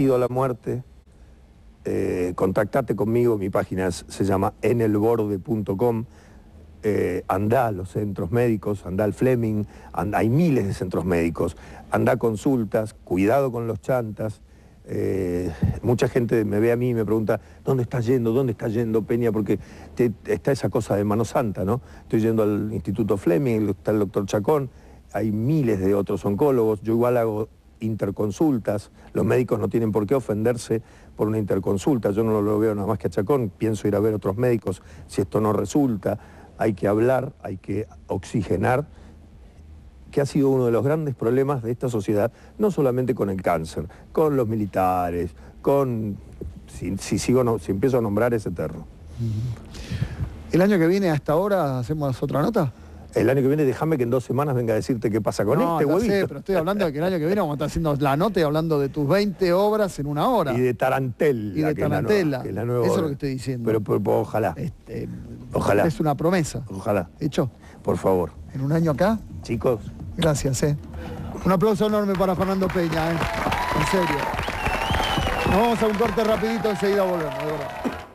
parecido a la muerte, contactate conmigo, mi página se llama enelborde.com. Andá a los centros médicos, andá al Fleming, hay miles de centros médicos, andá a consultas, cuidado con los chantas. Mucha gente me ve a mí y me pregunta, ¿dónde estás yendo, Peña? Porque está esa cosa de mano santa, ¿no? Estoy yendo al Instituto Fleming, está el doctor Chacón, hay miles de otros oncólogos, yo igual hago interconsultas, los médicos no tienen por qué ofenderse por una interconsulta, yo no lo veo nada más que a Chacón, pienso ir a ver otros médicos si esto no resulta. Hay que hablar, hay que oxigenar, que ha sido uno de los grandes problemas de esta sociedad, no solamente con el cáncer, con los militares, con... Si empiezo a nombrar es eterno. ¿El año que viene hasta ahora hacemos otra nota? El año que viene déjame que en 2 semanas venga a decirte qué pasa con este huevito. Sé, pero estoy hablando de que el año que viene vamos a estar haciendo la nota y hablando de tus 20 obras en 1 hora. Y de Tarantella. Y de Tarantella. Que es la nueva Eso obra. es lo que estoy diciendo. Pero ojalá. Ojalá. Es una promesa. Ojalá. ¿Hecho? Por favor. ¿En 1 año acá? Chicos. Gracias, Un aplauso enorme para Fernando Peña, En serio. Nos vamos a un corte rapidito, enseguida volvemos, de verdad.